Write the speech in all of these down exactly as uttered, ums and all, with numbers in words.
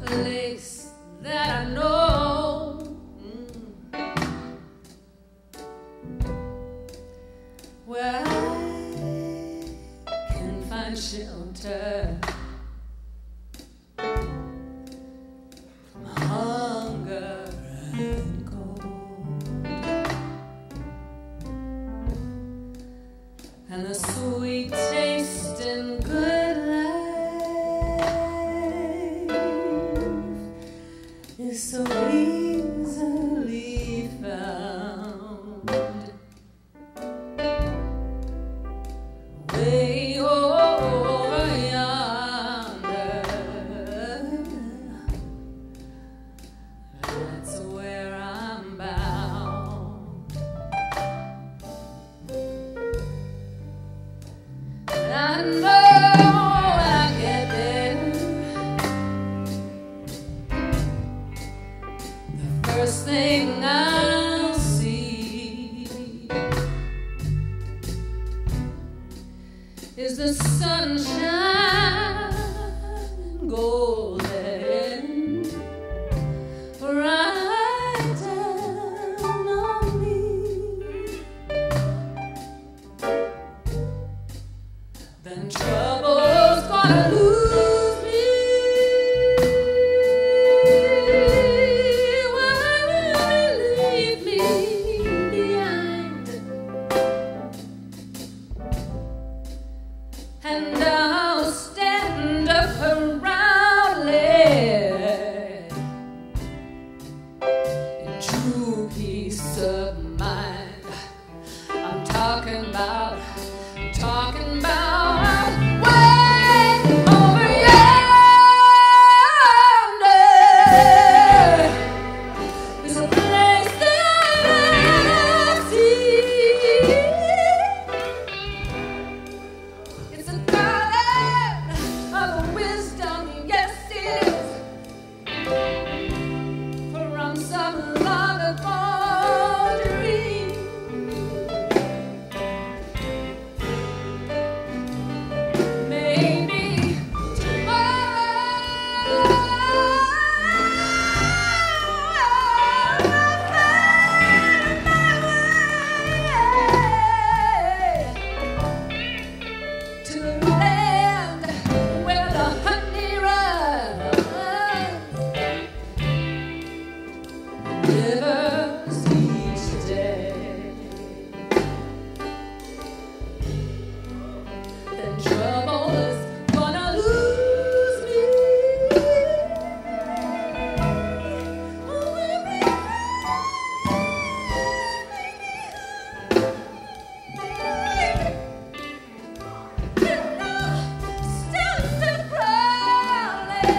place that I know, where I can find shelter from hunger and cold, and the sweet taste and good life is so easily found. Way over yonder, that's where I'm bound. And I know when I get there, the first thing I'll see is the sunshine golden right down on me. Then trouble's gonna lose me when you leave me behind. And I'll stand up proudly in true peace of mind. I'm talking about, I'm talking about way over yonder is a place that I see. It's a garden of wisdom, yes it is, from some long-ago dream. Maybe tomorrow I'll find my way to the land where the honey runs, rivers each day. Then trouble is gonna lose me. Stand proudly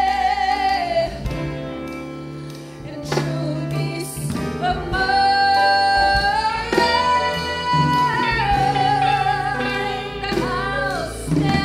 in true peace of mind. I'll stand